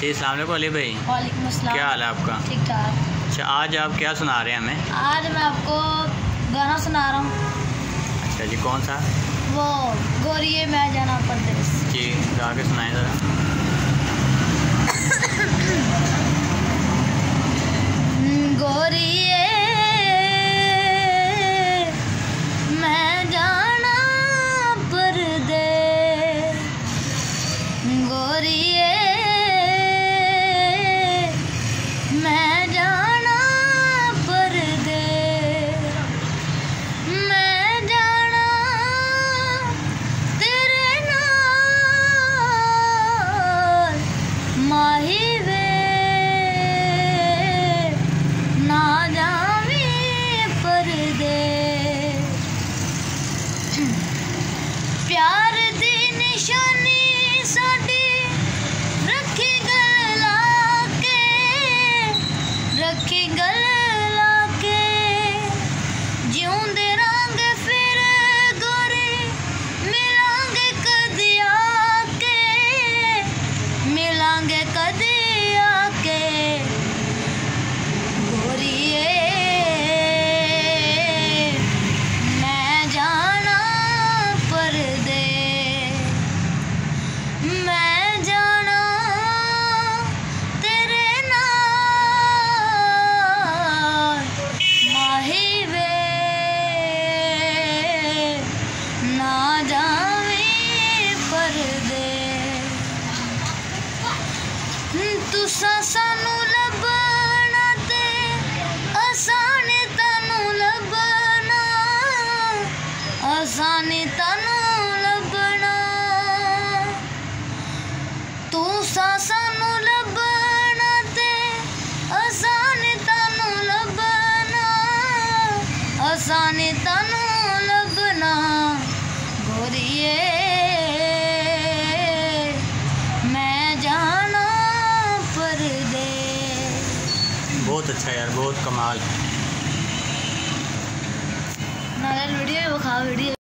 जी अस्सलाम वालेकुम अली भाई। वालेकुम अस्सलाम। क्या हाल है आपका? ठीक ठाक। अच्छा, आज आप क्या सुना रहे हैं हमें? आज मैं आपको गाना सुना रहा हूँ। अच्छा जी, कौन सा? वो गोरिये मैं जाना परदेस। जी गा के सुनाएं ज़रा। गोरिये मैं जाना परदेस, गोरिये मैं जाना परदेस, मैं जाना तेरे नाल माही वे, ना जावी परदेस। प्यार दी निशानी साडी रखी गल लाके, रखी गल लाके, जिउंदे रंग फिर गोरी मिलांगे कदी आके, मिलांगे कदी आके। गोरिये मैं जाना परदेस, मैं जाना तेरे नाल माही वे, ना जावी परदेस। तुसां सानू लभना ते असां ने तानू लभना, असां ने तानू लभना। तुसां सानू लभना ते असां ने तानू लभना, असां ने तानू लभना। गोरिये मैं जाना परदेस। बहुत अच्छा यार, बहुत कमाल। नाले वीडियो वो खा वीडियो